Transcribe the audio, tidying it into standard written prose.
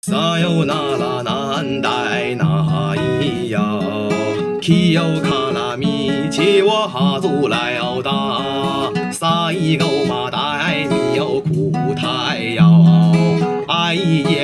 啥哟那拉南带那咿呀，去哟卡拉米切我哈祖来哟哒，啥一个嘛带米哟苦太哟，哎耶。